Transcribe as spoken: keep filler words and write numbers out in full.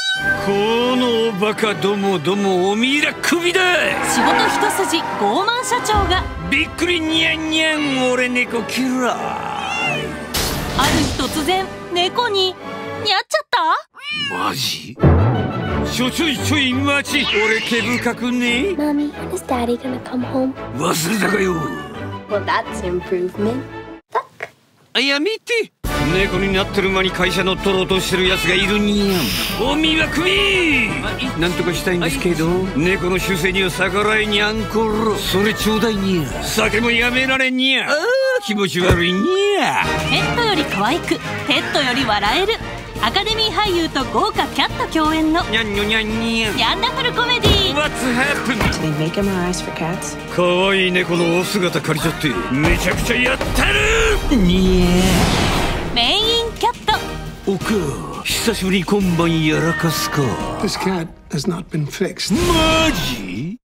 このバカどもどもおみいらクビだ。 仕事一筋傲慢社長がびっくりにゃんにゃん俺猫嫌い。 ある日突然猫ににゃっちゃった。 マジ？ちょちょいちょい待ち、俺毛深くね。 Mommy, when is Daddy gonna come home? 忘れたかよ。 Well, that's an improvement. Look. あ、やめて。猫になってる間に会社乗っ取ろうとしてるやつがいるにゃん。おみはクビ。なんとかしたいんですけど、猫の習性には逆らえにゃんころ。それちょうだいにゃ。酒もやめられにゃ。あー気持ち悪いにゃ。 ペットより可愛く、ペットより笑える。アカデミー俳優と豪華キャット共演のにゃんにょにゃんにゃん。 ヤンダフルコメディー。 What's happened? Do they make M R Is for cats? かわいい猫のお姿借りちゃってめちゃくちゃやったるにゃ。 メインキャット。 おか久しぶりに今晩やらかすか。 This cat has not been fixed. マジ？